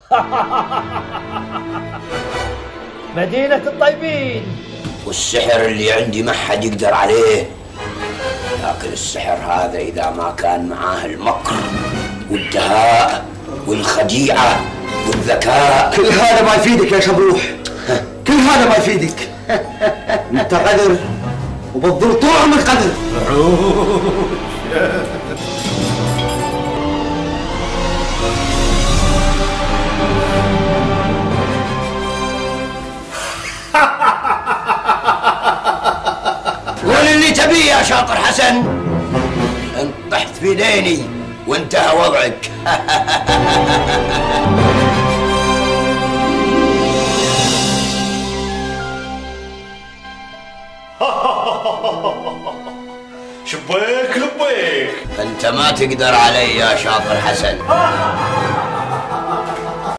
مدينة الطيبين. والسحر اللي عندي ما حد يقدر عليه، لكن السحر هذا إذا ما كان معاه المكر والدهاء والخديعة والذكاء. كل هذا ما يفيدك يا شبروح، كل هذا ما يفيدك. انت قدر وبتظل طول عمرك قدر. قول اللي تبيه يا شاطر حسن. انت طحت في ديني وانتهى وضعك. شبيك لبيك. انت ما تقدر علي يا شاطر حسن.